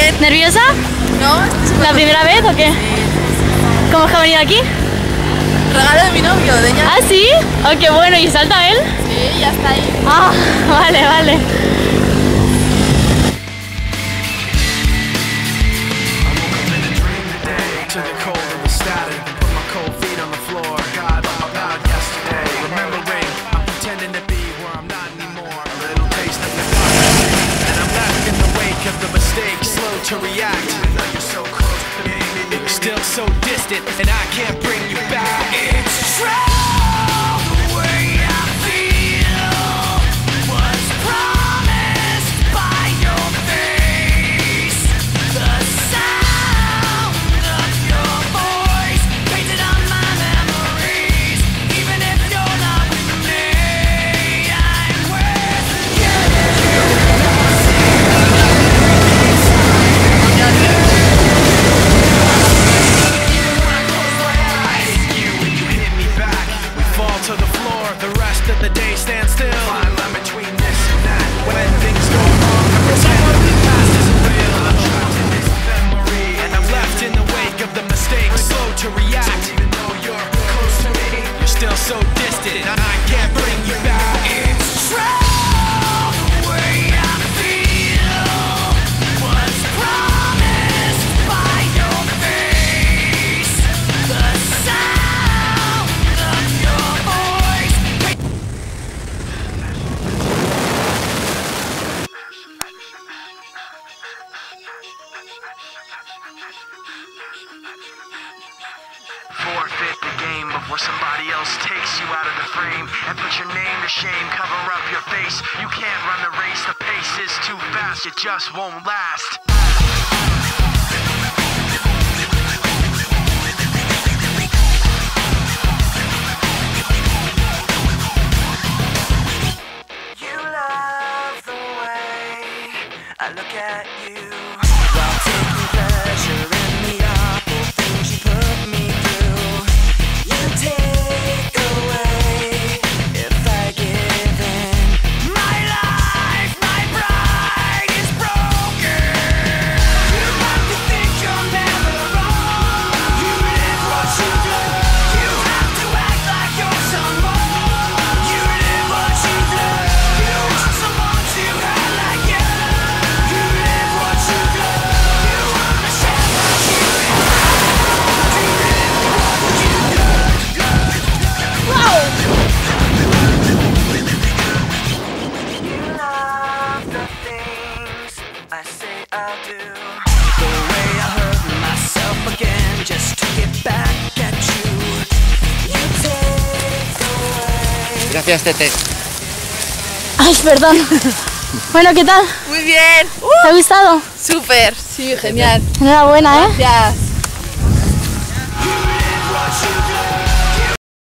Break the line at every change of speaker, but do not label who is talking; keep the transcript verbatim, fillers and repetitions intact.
Bien.
¿Nerviosa?
No,
¿La primera vez o qué?
Sí.
¿Cómo es que ha venido aquí?
Regalo de mi novio, de ella.
¿Ah, sí? Oh, qué bueno. ¿Y salta él?
Sí, ya está ahí.
Ah, vale, vale.
To react, you're so close to me, you're still so distant, and I can't bring you back. It's true. The way I feel was promised by your face. The sound of your voice painted on my memories. Even if you're not with me, I'm with you. To the floor, the rest of the day stand still. Fine line between this and that. When things go wrong, I pretend the past isn't real. I'm trapped in this memory, and I'm left in the wake of the mistakes, slow to react. Even though you're close to me, you're still so distant, and I can't bring you back. It's true. The way I feel was promised by your face. The sound of your voice. Forfeit the game before somebody else takes you out of the frame and put your name to shame, cover up your face. You can't run the race, the pace is too fast, it just won't last. You love the way I look at you while taking pleasure in the awful things you put me through. You take away if I give in. My life, my pride is broken. You have to think you're never wrong. You live what you do. You have to act like you're someone. You live what you do. You want someone to have like you. You live what you do. You want to share what you have. You live what you do.
¡Wow!
You love the things I say I'll do. The way I hurt myself again just to get back at you. You take away.
Gracias, Tete.
Ay, perdón. Bueno, ¿qué tal?
Muy bien.
¿Te ha gustado?
Súper. Sí, genial.
Enhorabuena, ¿eh?
Gracias.